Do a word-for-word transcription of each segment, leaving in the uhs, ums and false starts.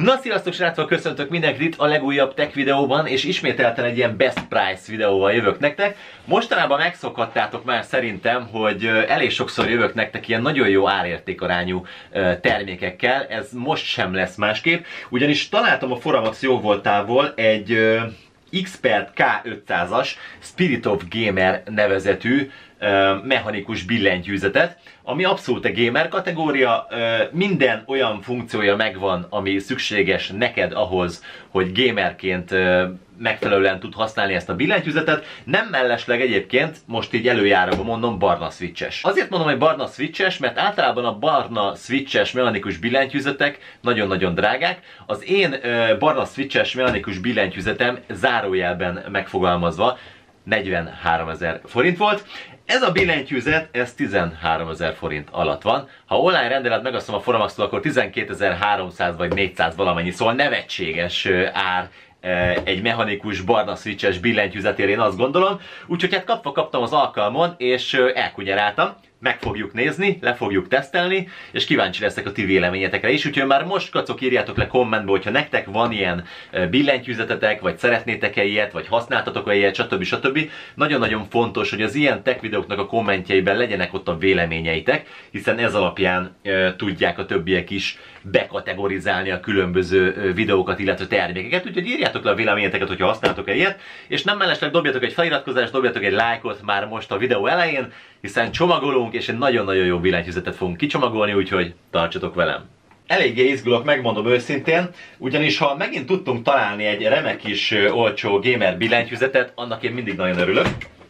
Na sziasztok srácok, köszöntök mindenkit a legújabb tech videóban, és ismételten egy ilyen best price videóval jövök nektek. Mostanában megszokhattátok már szerintem, hogy elég sokszor jövök nektek ilyen nagyon jó árértékarányú termékekkel, ez most sem lesz másképp, ugyanis találtam a Foramax jóvoltából egy Xpert K ötszázas Spirit of Gamer nevezetű mechanikus billentyűzetet, ami abszolút a gamer kategória, minden olyan funkciója megvan, ami szükséges neked ahhoz, hogy gamerként megfelelően tud használni ezt a billentyűzetet. Nem mellesleg egyébként, most így előjáróba mondom, barna switches. Azért mondom, hogy barna switches, mert általában a barna switches mechanikus billentyűzetek nagyon-nagyon drágák. Az én barna switches mechanikus billentyűzetem zárójelben megfogalmazva negyvenháromezer forint volt. Ez a billentyűzet, ez tizenháromezer forint alatt van. Ha online rendeled meg azt a Foramaxtól, akkor tizenkétezer-háromszáz vagy négyszáz valamennyi, szóval nevetséges ár egy mechanikus barna switches billentyűzetére, én azt gondolom. Úgyhogy hát kapva kaptam az alkalmon, és elkunyeráltam. Meg fogjuk nézni, le fogjuk tesztelni, és kíváncsi leszek a ti véleményetekre is. Úgyhogy már most kacok, írjátok le kommentbe, hogyha nektek van ilyen billentyűzetetek, vagy szeretnétek-e ilyet, vagy használtatok-e ilyet, stb. stb. Nagyon-nagyon fontos, hogy az ilyen tech videóknak a kommentjeiben legyenek ott a véleményeitek, hiszen ez alapján e, tudják a többiek is bekategorizálni a különböző videókat, illetve termékeket. Úgyhogy írjátok le a véleményeteket, hogyha használtok-e ilyet, és nem mellesleg dobjatok egy feliratkozást, dobjatok egy lájkot már most a videó elején, hiszen csomagolunk, és egy nagyon-nagyon jó billentyűzetet fogunk kicsomagolni, úgyhogy tartsatok velem! Eléggé izgulok, megmondom őszintén, ugyanis ha megint tudtunk találni egy remek kis olcsó gamer billentyűzetet, annak én mindig nagyon örülök.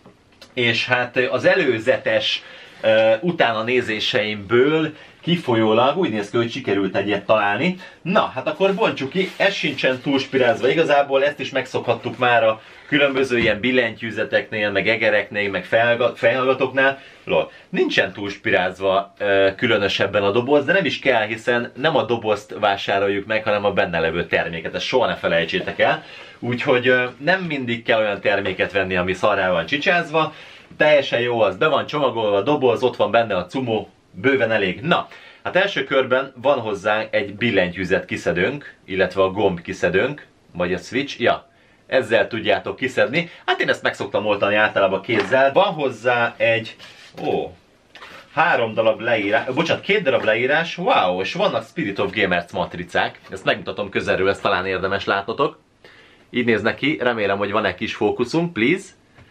És hát az előzetes uh, utána nézéseimből kifolyólag úgy néz ki, hogy sikerült egyet találni. Na, hát akkor bontsuk ki, ez sincsen túlspirázva. Igazából ezt is megszokhattuk már a különböző ilyen billentyűzeteknél, meg egereknél, meg fejhallgatóknál. Lol. Nincsen túlspirázva uh, különösebben a doboz, de nem is kell, hiszen nem a dobozt vásároljuk meg, hanem a benne levő terméket. Ezt soha ne felejtsétek el. Úgyhogy uh, nem mindig kell olyan terméket venni, ami szarrá van csicsázva. Teljesen jó, az be van csomagolva a doboz, ott van benne a cumó, bőven elég. Na, hát első körben van hozzá egy billentyűzet kiszedőnk, illetve a gomb kiszedőnk, vagy a switch, ja, ezzel tudjátok kiszedni. Hát én ezt meg szoktam oltani általában kézzel. Van hozzá egy, ó, három darab leírás, bocsánat, két darab leírás, wow, és vannak Spirit of Gamers matricák. Ezt megmutatom közelről, ezt talán érdemes látnotok. Így néznek ki, remélem, hogy van egy kis fókuszunk, please.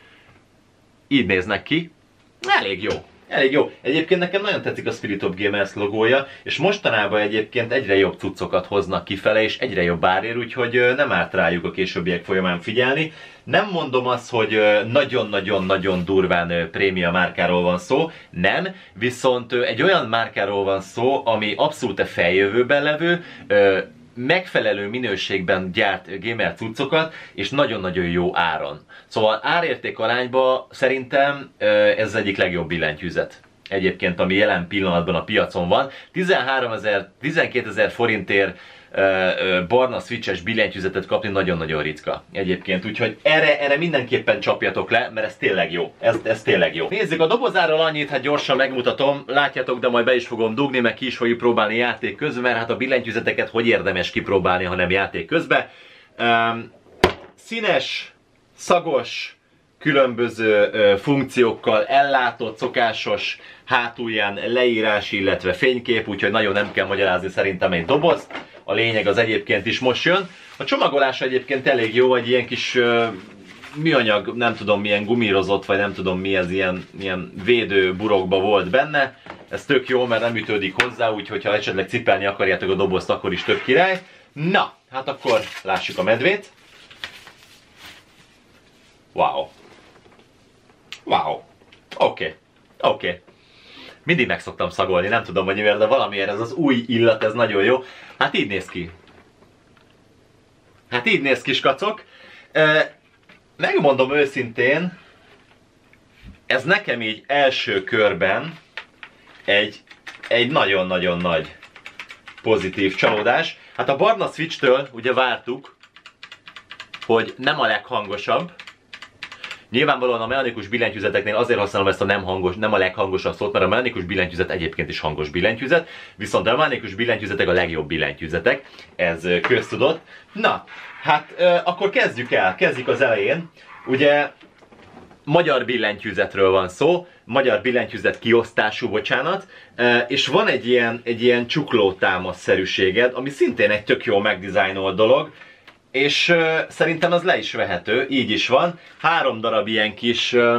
Így néznek ki, elég jó. Elég jó. Egyébként nekem nagyon tetszik a Spirit of Gamers logója, és mostanában egyébként egyre jobb cuccokat hoznak kifele, és egyre jobb árért, úgyhogy nem árt rájuk a későbbiek folyamán figyelni. Nem mondom azt, hogy nagyon-nagyon-nagyon durván prémia márkáról van szó, nem, viszont egy olyan márkáról van szó, ami abszolút a feljövőben levő, megfelelő minőségben gyárt gamer cuccokat, és nagyon-nagyon jó áron. Szóval árérték arányban szerintem ez az egyik legjobb billentyűzet egyébként, ami jelen pillanatban a piacon van. tizenháromezer, tizenkétezer forintért barna switches billentyűzetet kapni nagyon-nagyon ritka egyébként, úgyhogy erre, erre mindenképpen csapjatok le, mert ez tényleg jó, ez, ez tényleg jó. Nézzük, a dobozáról annyit, hát gyorsan megmutatom, látjátok, de majd be is fogom dugni, meg ki is fogjuk próbálni játék közben, mert hát a billentyűzeteket hogy érdemes kipróbálni, ha nem játék közben. Um, színes, szagos, különböző uh, funkciókkal ellátott, szokásos hátulján leírás, illetve fénykép, úgyhogy nagyon nem kell magyarázni szerintem egy dobozt. A lényeg az egyébként is most jön. A csomagolása egyébként elég jó, egy ilyen kis uh, műanyag, nem tudom milyen gumírozott, vagy nem tudom mi ez, ilyen, ilyen védő burokba volt benne. Ez tök jó, mert nem ütődik hozzá, úgyhogy ha esetleg cipelni akarjátok a dobozt, akkor is tök király. Na, hát akkor lássuk a medvét. Wow. Wow. Oké. Okay. Oké. Okay. Mindig meg szoktam szagolni, nem tudom, hogy miért, de valamiért ez az új illat, ez nagyon jó. Hát így néz ki. Hát így néz ki, skacok. E, megmondom őszintén, ez nekem így első körben egy egy nagyon-nagyon nagy pozitív csalódás. Hát a barna switchtől ugye vártuk, hogy nem a leghangosabb. Nyilvánvalóan a mechanikus billentyűzeteknél azért használom ezt a nem hangos, nem a leghangosabb szót, mert a mechanikus billentyűzet egyébként is hangos billentyűzet, viszont a mechanikus billentyűzetek a legjobb billentyűzetek, ez köztudott. Na, hát akkor kezdjük el, kezdjük az elején. Ugye magyar billentyűzetről van szó, magyar billentyűzet kiosztású, bocsánat, és van egy ilyen, egy ilyen csuklótámaszszerűséged, ami szintén egy tök jó megdizájnolt dolog, és uh, szerintem az le is vehető, így is van. Három darab ilyen kis uh,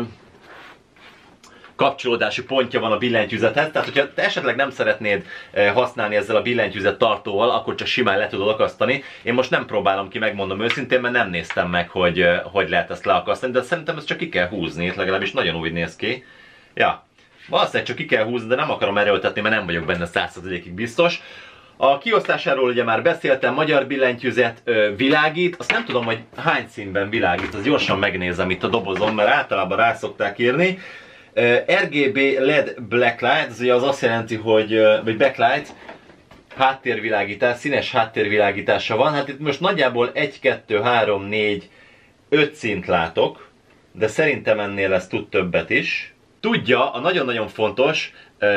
kapcsolódási pontja van a billentyűzethez, tehát hogyha te esetleg nem szeretnéd uh, használni ezzel a billentyűzet tartóval, akkor csak simán le tudod akasztani. Én most nem próbálom ki, megmondom őszintén, mert nem néztem meg, hogy uh, hogy lehet ezt leakasztani, de szerintem ezt csak ki kell húzni, legalábbis nagyon úgy néz ki. Ja, valószínűleg csak ki kell húzni, de nem akarom erőltetni, mert nem vagyok benne száz százalékig biztos. A kiosztásáról ugye már beszéltem, magyar billentyűzet ö, világít, azt nem tudom, hogy hány színben világít, azt gyorsan megnézem itt a dobozon, mert általában rá szokták írni. Ö, er gé bé el é dé Blacklight, ez ugye az azt jelenti, hogy, ö, vagy backlight, háttérvilágítás, színes háttérvilágítása van. Hát itt most nagyjából egy, kettő, három, négy, öt színt látok, de szerintem ennél ez tud többet is. Tudja, a nagyon-nagyon fontos,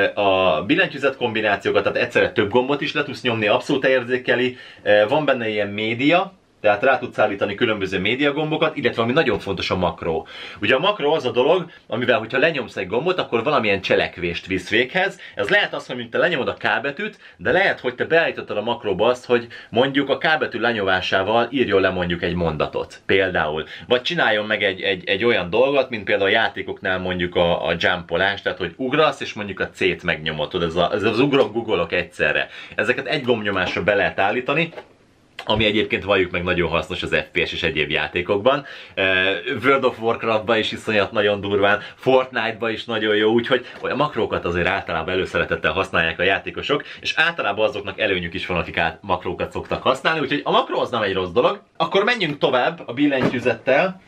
a billentyűzet kombinációkat, tehát egyszerre több gombot is le tudsz nyomni, abszolút érzékeli, van benne ilyen média, tehát rá tudsz állítani különböző média gombokat, illetve ami nagyon fontos, a makró. Ugye a makró az a dolog, amivel, hogyha lenyomsz egy gombot, akkor valamilyen cselekvést visz véghez. Ez lehet az, hogy te lenyomod a K betűt, de lehet, hogy te beállítottad a makróba azt, hogy mondjuk a K betű lenyomásával írjon le mondjuk egy mondatot, például. Vagy csináljon meg egy, egy, egy olyan dolgot, mint például a játékoknál mondjuk a, a jumpolás, tehát hogy ugrasz, és mondjuk a C-t megnyomod, ez, a, ez az ugrok-guggolok egyszerre. Ezeket egy gombnyomásra be lehet állítani, ami egyébként valljuk meg nagyon hasznos az ef pé es és egyéb játékokban. Uh, World of Warcraftban is iszonyat nagyon durván, Fortnite-ban is nagyon jó, úgyhogy a makrókat azért általában előszeretettel használják a játékosok, és általában azoknak előnyük is van, akik át makrókat szoktak használni, úgyhogy a makró az nem egy rossz dolog. Akkor menjünk tovább a billentyűzettel.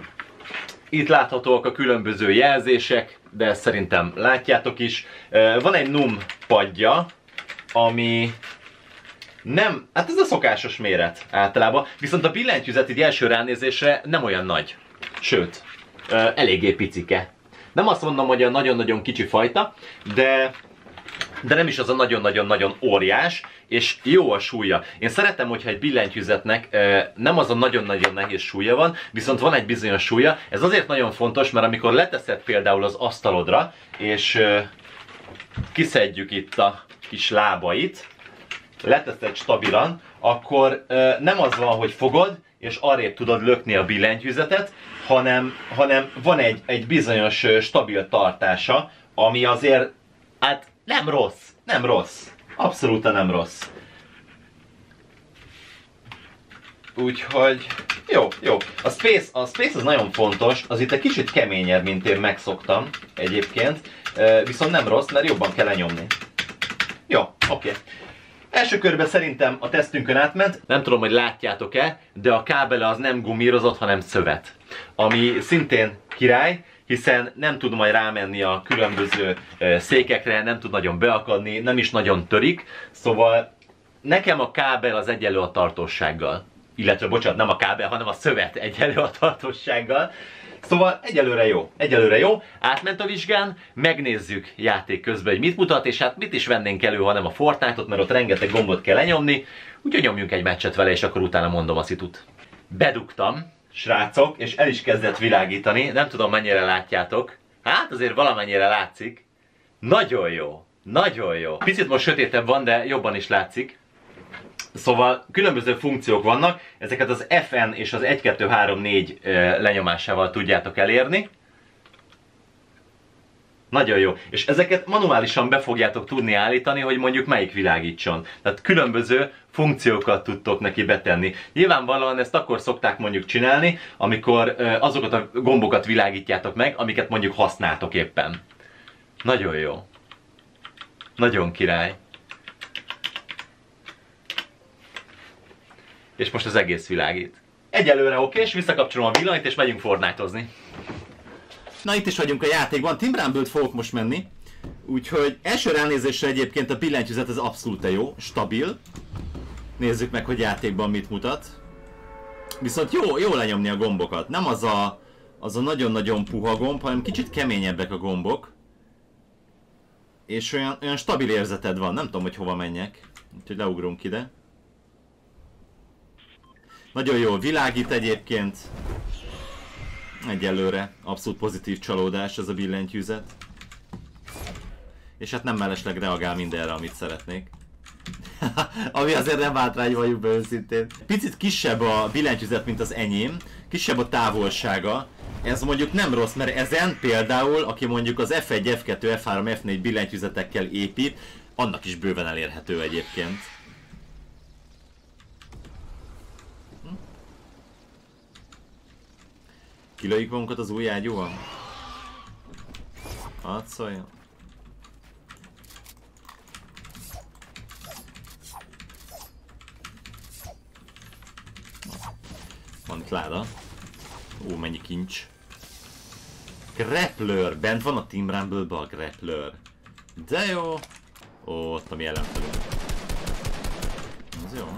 Itt láthatóak a különböző jelzések, de ezt szerintem látjátok is. Uh, van egy num padja, ami nem, hát ez a szokásos méret általában, viszont a billentyűzet így első ránézésre nem olyan nagy. Sőt, eléggé picike. Nem azt mondom, hogy a nagyon-nagyon kicsi fajta, de, de nem is az a nagyon-nagyon-nagyon óriás, és jó a súlya. Én szeretem, hogyha egy billentyűzetnek nem az a nagyon-nagyon nehéz súlya van, viszont van egy bizonyos súlya. Ez azért nagyon fontos, mert amikor leteszed például az asztalodra, és kiszedjük itt a kis lábait, leteszed stabilan, akkor ö, nem az van, hogy fogod, és arrébb tudod lökni a billentyűzetet, hanem, hanem van egy, egy bizonyos ö, stabil tartása, ami azért, hát nem rossz, nem rossz, abszolút nem rossz. Úgyhogy, jó, jó. A Space, a Space az nagyon fontos, az itt egy kicsit keményebb, mint én megszoktam egyébként, ö, viszont nem rossz, mert jobban kell lenyomni. Jó, oké. Okay. Első körben szerintem a tesztünkön átment. Nem tudom, hogy látjátok-e, de a kábele az nem gumírozott, hanem szövet. Ami szintén király, hiszen nem tud majd rámenni a különböző székekre, nem tud nagyon beakadni, nem is nagyon törik. Szóval nekem a kábel az egyenlő a tartóssággal. Illetve, bocsánat, nem a kábel, hanem a szövet egyenlő a tartóssággal. Szóval egyelőre jó, egyelőre jó, átment a vizsgán, megnézzük játék közben, hogy mit mutat, és hát mit is vennénk elő, ha nem a Fortnite-ot, mert ott rengeteg gombot kell lenyomni, úgyhogy nyomjunk egy meccset vele, és akkor utána mondom a szitut. Bedugtam, srácok, és el is kezdett világítani, nem tudom mennyire látjátok, hát azért valamennyire látszik. Nagyon jó, nagyon jó. Picit most sötétebb van, de jobban is látszik. Szóval különböző funkciók vannak, ezeket az ef en és az egy, kettő, három, négy lenyomásával tudjátok elérni. Nagyon jó. És ezeket manuálisan be fogjátok tudni állítani, hogy mondjuk melyik világítson. Tehát különböző funkciókat tudtok neki betenni. Nyilvánvalóan ezt akkor szokták mondjuk csinálni, amikor azokat a gombokat világítjátok meg, amiket mondjuk használtok éppen. Nagyon jó. Nagyon király. És most az egész világít. Egyelőre oké, és visszakapcsolom a villanyt, és megyünk Fortnite-ozni. Na, itt is vagyunk a játékban, Tim Bramble-t fogok most menni. Úgyhogy első ránézésre egyébként a billentyűzet az abszolút jó, stabil. Nézzük meg, hogy játékban mit mutat. Viszont jó, jó lenyomni a gombokat. Nem az a az a nagyon-nagyon puha gomb, hanem kicsit keményebbek a gombok. És olyan, olyan stabil érzeted van, nem tudom, hogy hova menjek. Úgyhogy leugrunk ide. Nagyon jól világít egyébként. Egyelőre abszolút pozitív csalódás ez a billentyűzet. És hát nem mellesleg reagál mindenre, amit szeretnék. Ami azért nem hátrány, vagyunk be őszintén. Picit kisebb a billentyűzet, mint az enyém. Kisebb a távolsága. Ez mondjuk nem rossz, mert ezen például, aki mondjuk az F egy, F kettő, F három, F négy billentyűzetekkel épít, annak is bőven elérhető egyébként. Hm? Kilőjük magunkat az új ágyúval? Hadd szóljon. Van itt láda. Ó, mennyi kincs. Grappler! Bent van a Team Rumble-ba a Grappler. De jó! Ó, ott ami ellenfelünk. Ez jó.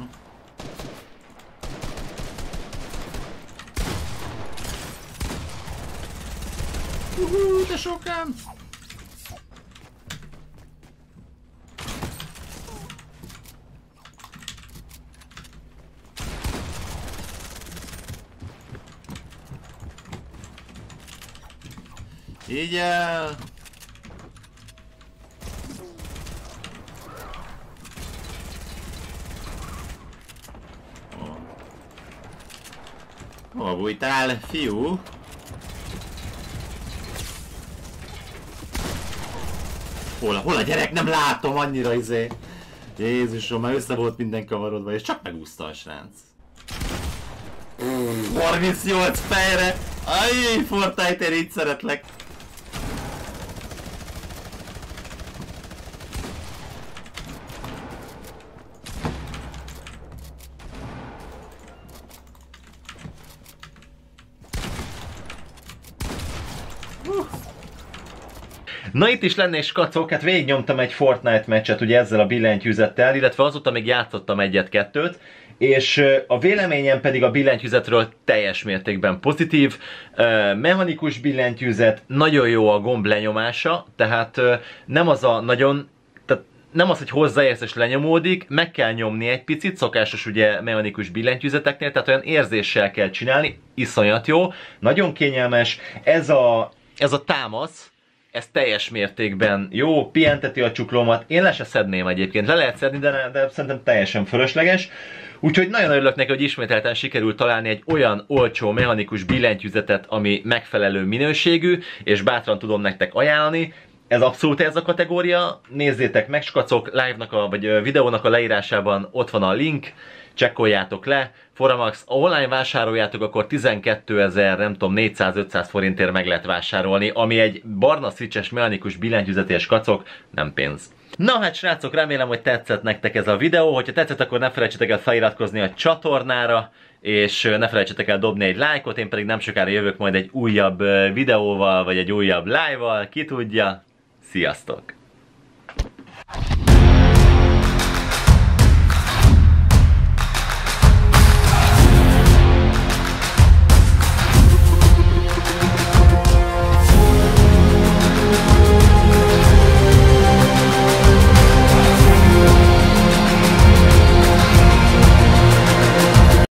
Uhú, de sokan! Így el! Hol bújtál, fiú? Hol a, hol a gyerek? Nem látom annyira izé! Jézusom, már össze volt minden kavarodva, és csak megúszta a srác. harmincnyolc fejre! Ajj, Fortnite, én így szeretlek! Na itt is lennék skacok, hát végignyomtam egy Fortnite meccset ugye ezzel a billentyűzettel, illetve azóta még játszottam egyet-kettőt, és a véleményem pedig a billentyűzetről teljes mértékben pozitív. Mechanikus billentyűzet, nagyon jó a gomb lenyomása, tehát nem az a nagyon... Nem az, hogy hozzáérsz és lenyomódik, meg kell nyomni egy picit, szokásos ugye mechanikus billentyűzeteknél, tehát olyan érzéssel kell csinálni, iszonyat jó, nagyon kényelmes, ez a, ez a támasz, ez teljes mértékben jó, pihenteti a csuklómat, én le se szedném egyébként, le lehet szedni, de, de szerintem teljesen fölösleges. Úgyhogy nagyon örülök neki, hogy ismételten sikerült találni egy olyan olcsó mechanikus billentyűzetet, ami megfelelő minőségű, és bátran tudom nektek ajánlani. Ez abszolút ez a kategória, nézzétek meg, skacok, live-nak a, vagy videónak a leírásában ott van a link, csekkoljátok le, Foramax, ha online vásároljátok, akkor tizenkétezer, nem tudom, négyszáz-ötszáz forintért meg lehet vásárolni, ami egy barna switches mechanikus billentyűzetés skacok, nem pénz. Na hát srácok, remélem, hogy tetszett nektek ez a videó, hogyha tetszett, akkor ne felejtsetek el feliratkozni a csatornára, és ne felejtsetek el dobni egy lájkot, én pedig nem sokára jövök majd egy újabb videóval, vagy egy újabb live-val, ki tudja. Sziasztok!